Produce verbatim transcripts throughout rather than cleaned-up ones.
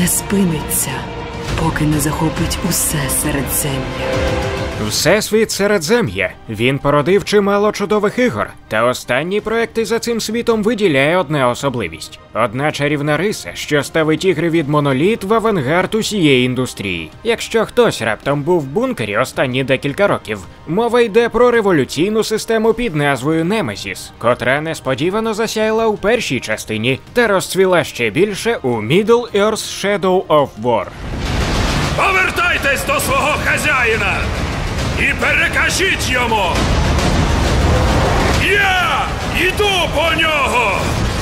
не спиниться, поки не захопить усе Середзем'я. Всесвіт Середзем'я. Він породив чимало чудових ігор, та останні проекти за цим світом виділяє одна особливість. Одна чарівна риса, що ставить ігри від Monolith в авангард усієї індустрії. Якщо хтось раптом був в бункері останні декілька років, мова йде про революційну систему під назвою Nemesis, котра несподівано засяяла у першій частині та розцвіла ще більше у Middle-earth Shadow of War. Повертайтесь до свого хазяїна! І перекажіть йому! Я йду по нього!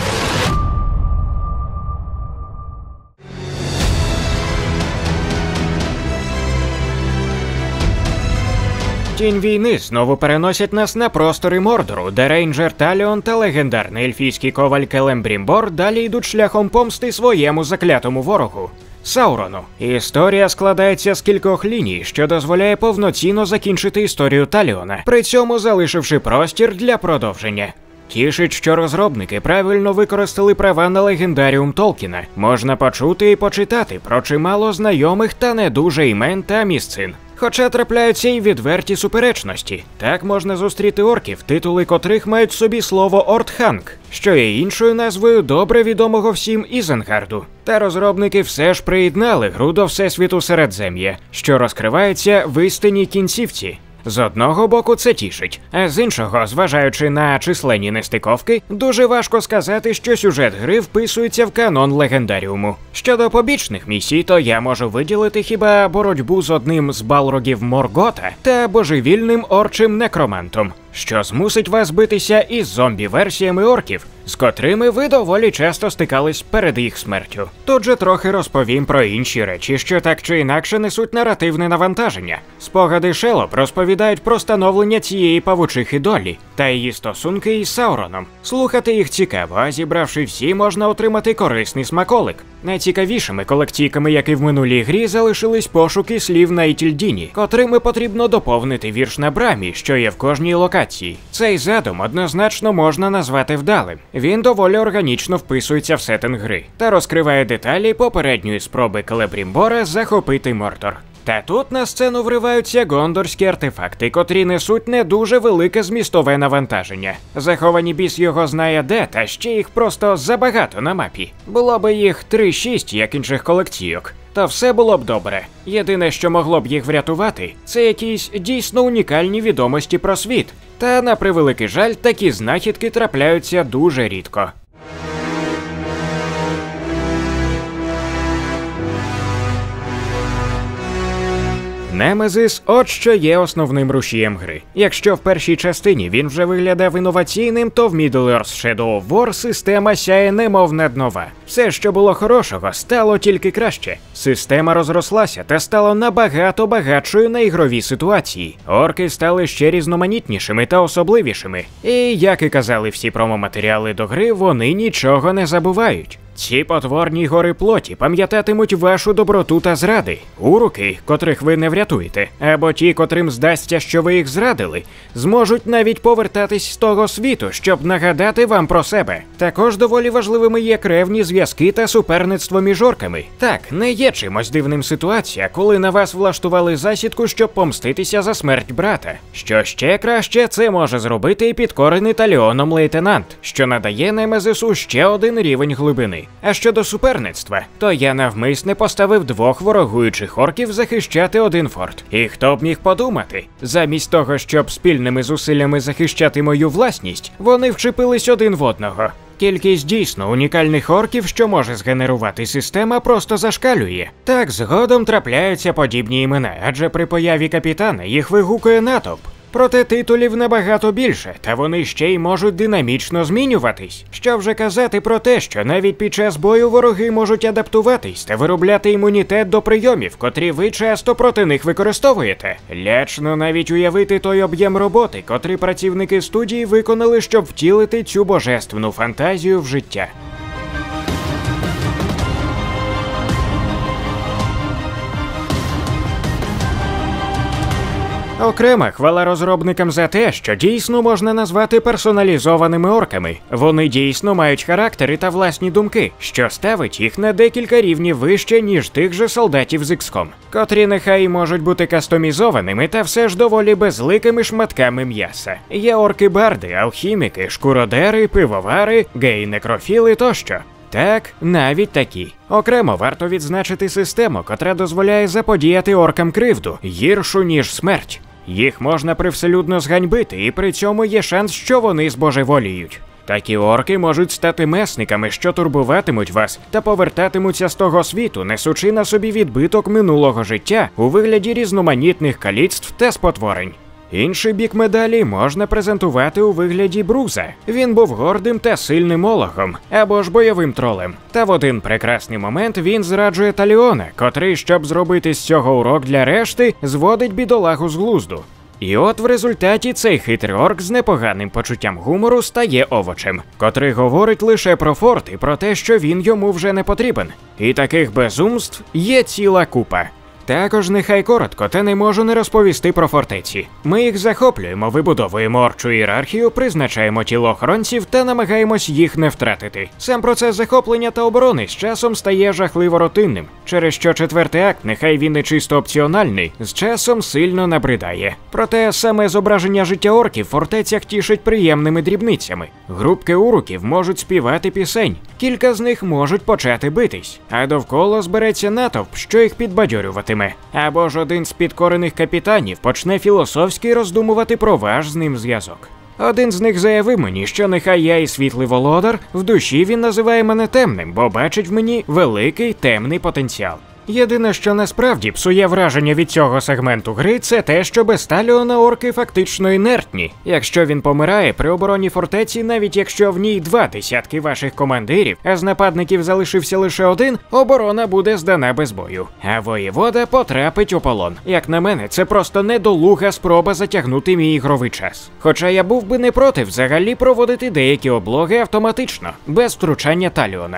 Тінь війни знову переносять нас на простори Мордору, де рейнджер Таліон та легендарний ельфійський коваль Келембрімбор далі йдуть шляхом помсти своєму заклятому ворогу – Саурону. Історія складається з кількох ліній, що дозволяє повноцінно закінчити історію Таліона, при цьому залишивши простір для продовження. Тішить, що розробники правильно використали права на легендаріум Толкіна. Можна почути і почитати про чимало знайомих та не дуже імен та місцин. Хоча трапляються й відверті суперечності. Так можна зустріти орків, титули котрих мають в собі слово Ортханг, що є іншою назвою добре відомого всім Ізенгарду. Та розробники все ж приєднали гру до Всесвіту Середзем'я, що розкривається в істинній кінцівці. З одного боку це тішить, а з іншого, зважаючи на численні нестиковки, дуже важко сказати, що сюжет гри вписується в канон легендаріуму. Щодо побічних місій, то я можу виділити хіба боротьбу з одним з балрогів Моргота та божевільним орчим некромантом, що змусить вас битися із зомбі-версіями орків, з котрими ви доволі часто стикались перед їх смертю. Тут же трохи розповім про інші речі, що так чи інакше несуть наративне навантаження. Спогади Шелоп розповідають про становлення цієї павучихи долі та її стосунки із Сауроном. Слухати їх цікаво, а зібравши всі, можна отримати корисний смаколик. Найцікавішими колекційками, як і в минулій грі, залишились пошуки слів на Ітільдіні, котрими потрібно доповнити вірш на брамі, що є в кожній локації. Цей задум однозначно можна назвати вдалим. Він доволі органічно вписується в сеттинг гри та розкриває деталі попередньої спроби Келебрімбора захопити Мордор. Та тут на сцену вриваються гондорські артефакти, котрі несуть не дуже велике змістове навантаження. Заховані біс його знає де, та ще їх просто забагато на мапі. Було би їх три-шість, як інших колекційок, то все було б добре. Єдине, що могло б їх врятувати, це якісь дійсно унікальні відомості про світ. Та, на превеликий жаль, такі знахідки трапляються дуже рідко. Nemesis – от що є основним рушієм гри. Якщо в першій частині він вже виглядав інноваційним, то в Middle-earth Shadow of War система сяє немов наднова. Все, що було хорошого, стало тільки краще. Система розрослася та стала набагато багатшою на ігрові ситуації. Орки стали ще різноманітнішими та особливішими. І, як і казали всі промоматеріали до гри, вони нічого не забувають. Ці потворні гори плоті пам'ятатимуть вашу доброту та зради. Уруки, котрих ви не врятуєте, або ті, котрим здасться, що ви їх зрадили, зможуть навіть повертатись з того світу, щоб нагадати вам про себе. Також доволі важливими є кревні зв'язки та суперництво між орками. Так, не є чимось дивним ситуація, коли на вас влаштували засідку, щоб помститися за смерть брата. Що ще краще, це може зробити і підкорений Таліоном лейтенант, що надає Немезису ще один рівень глибини. А щодо суперництва, то я навмисне поставив двох ворогуючих орків захищати один форт. І хто б міг подумати? Замість того, щоб спільними зусиллями захищати мою власність, вони вчепились один в одного. Кількість дійсно унікальних орків, що може згенерувати система, просто зашкалює. Так, згодом трапляються подібні імена, адже при появі капітана їх вигукує натовп. Проте титулів набагато більше, та вони ще й можуть динамічно змінюватись. Що вже казати про те, що навіть під час бою вороги можуть адаптуватись та виробляти імунітет до прийомів, котрі ви часто проти них використовуєте. Лячно навіть уявити той об'єм роботи, котрий працівники студії виконали, щоб втілити цю божественну фантазію в життя. Окрема хвала розробникам за те, що дійсно можна назвати персоналізованими орками. Вони дійсно мають характери та власні думки, що ставить їх на декілька рівнів вище, ніж тих же солдатів з ікс ком, котрі нехай можуть бути кастомізованими та все ж доволі безликими шматками м'яса. Є орки-барди, алхіміки, шкуродери, пивовари, геї-некрофіли тощо. Так, навіть такі. Окремо варто відзначити систему, котра дозволяє заподіяти оркам кривду, гіршу, ніж смерть. Їх можна привселюдно зганьбити, і при цьому є шанс, що вони збожеволіють. Такі орки можуть стати месниками, що турбуватимуть вас та повертатимуться з того світу, несучи на собі відбиток минулого життя у вигляді різноманітних каліцтв та спотворень. Інший бік медалі можна презентувати у вигляді Бруза. Він був гордим та сильним ологом, або ж бойовим тролем. Та в один прекрасний момент він зраджує Таліона, котрий, щоб зробити з цього урок для решти, зводить бідолагу з глузду. І от в результаті цей хитрий орк з непоганим почуттям гумору стає овочем, котрий говорить лише про форт і про те, що він йому вже не потрібен. І таких безумств є ціла купа. Також нехай коротко, та не можу не розповісти про фортеці. Ми їх захоплюємо, вибудовуємо орчу ієрархію, призначаємо тілоохоронців та намагаємось їх не втратити. Сам процес захоплення та оборони з часом стає жахливо рутинним, через що четвертий акт, нехай він і чисто опціональний, з часом сильно набридає. Проте саме зображення життя орків в фортецях тішить приємними дрібницями. Групки уруків можуть співати пісень, кілька з них можуть почати битись, а довкола збереться натовп, що їх підбадьорювати. Або ж один з підкорених капітанів почне філософськи роздумувати про ваш з ним зв'язок. Один з них заявив мені, що нехай я і світлий володар, в душі він називає мене темним, бо бачить в мені великий темний потенціал. Єдине, що насправді псує враження від цього сегменту гри, це те, що без Таліона орки фактично інертні. Якщо він помирає при обороні фортеці, навіть якщо в ній два десятки ваших командирів, а з нападників залишився лише один, оборона буде здана без бою. А воєвода потрапить у полон. Як на мене, це просто недолуга спроба затягнути мій ігровий час. Хоча я був би не проти взагалі проводити деякі облоги автоматично, без втручання Таліона.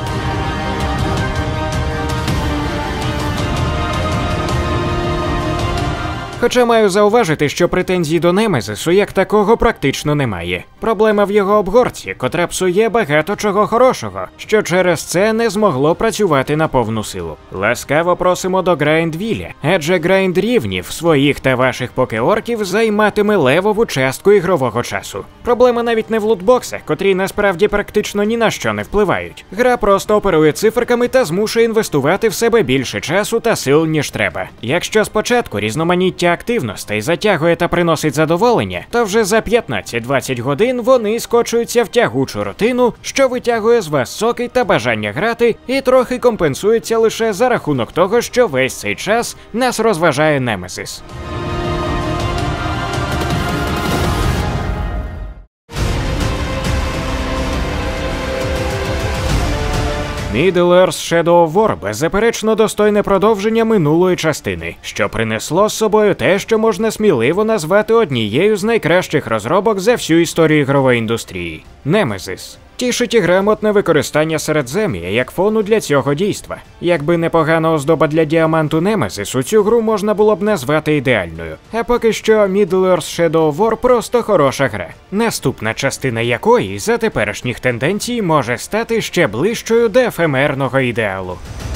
Хоча маю зауважити, що претензій до Немезису як такого практично немає. Проблема в його обгорці, котра псує багато чого хорошого, що через це не змогло працювати на повну силу. Ласкаво просимо до Грайндвіля, адже грайнд рівнів своїх та ваших покеорків займатиме левову частку ігрового часу. Проблема навіть не в лутбоксах, котрі насправді практично ні на що не впливають. Гра просто оперує циферками та змушує інвестувати в себе більше часу та сил, ніж треба. Якщо спочатку різноманіття активностей затягує та приносить задоволення, то вже за п'ятнадцять-двадцять годин вони скочуються в тягучу рутину, що витягує з вас соки та бажання грати, і трохи компенсується лише за рахунок того, що весь цей час нас розважає Немезис. Middle-earth Shadow of War беззаперечно достойне продовження минулої частини, що принесло з собою те, що можна сміливо назвати однією з найкращих розробок за всю історію ігрової індустрії – Немезис. Тішить і грамотне використання Середзем'я як фону для цього дійства. Якби непогана оздоба для діаманту Немезису, цю гру можна було б назвати ідеальною. А поки що Middle-earth Shadow of War просто хороша гра, наступна частина якої за теперішніх тенденцій може стати ще ближчою до ефемерного ідеалу.